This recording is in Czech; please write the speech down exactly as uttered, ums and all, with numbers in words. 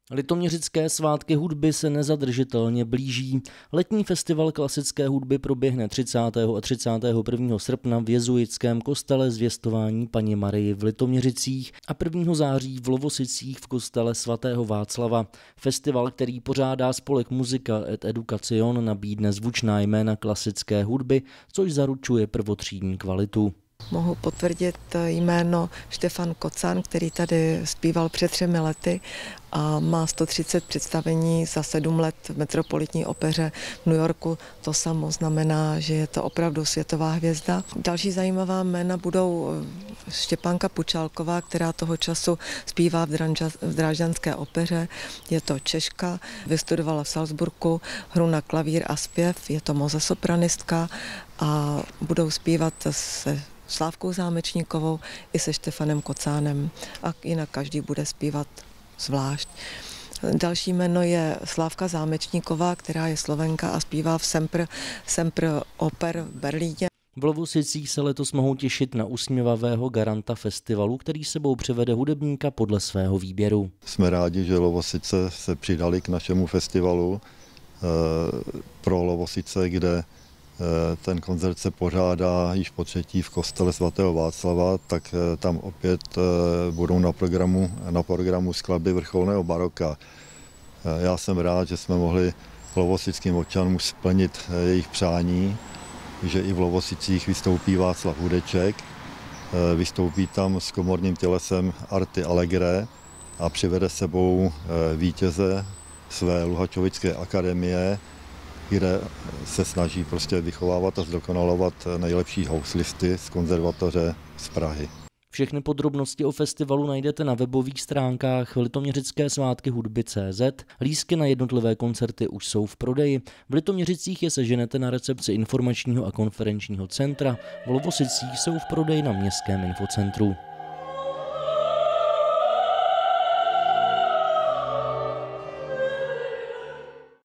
Litoměřické svátky hudby se nezadržitelně blíží. Letní festival klasické hudby proběhne třicátého a třicátého prvního srpna v jezuitském kostele Zvěstování Panny Marii v Litoměřicích a prvního září v Lovosicích v kostele svatého Václava. Festival, který pořádá spolek Musica et Education, nabídne zvučná jména klasické hudby, což zaručuje prvotřídní kvalitu. Mohu potvrdit jméno Štefan Kocán, který tady zpíval před třemi lety a má sto třicet představení za sedm let v Metropolitní opeře v New Yorku. To samo znamená, že je to opravdu světová hvězda. Další zajímavá jména budou Štěpánka Pučálková, která toho času zpívá v, Dranža, v Drážďanské opeře. Je to Češka, vystudovala v Salzburgu hru na klavír a zpěv, je to mezzosopranistka a budou zpívat se Slávkou Zámečníkovou i se Štefanem Kocánem a jinak každý bude zpívat zvlášť. Další jméno je Slávka Zámečníková, která je Slovenka a zpívá v Sempr, Sempr Oper v Berlíně. V Lovosicích se letos mohou těšit na usměvavého garanta festivalu, který sebou přivede hudebníka podle svého výběru. Jsme rádi, že Lovosice se přidali k našemu festivalu pro Lovosice, kde ten koncert se pořádá již po třetí v kostele svatého Václava, tak tam opět budou na programu, na programu skladby vrcholného baroka. Já jsem rád, že jsme mohli lovosickým občanům splnit jejich přání, že i v Lovosicích vystoupí Václav Hudeček, vystoupí tam s komorním tělesem Arty Allegre a přivede sebou vítěze své Luhačovické akademie, kde se snaží prostě vychovávat a zdokonalovat nejlepší houslisty z konzervatoře z Prahy. Všechny podrobnosti o festivalu najdete na webových stránkách Litoměřické svátky hudby tečka cé zet. Lístky na jednotlivé koncerty už jsou v prodeji. V Litoměřicích je seženete na recepci informačního a konferenčního centra. V Lovosicích jsou v prodeji na městském infocentru.